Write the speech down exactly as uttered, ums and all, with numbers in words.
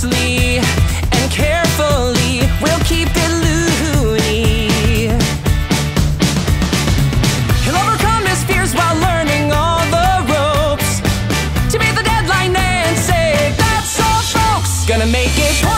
closely and carefully. We'll keep it loony. He'll overcome his fears while learning all the ropes to beat the deadline and say that's all, folks. Gonna make it.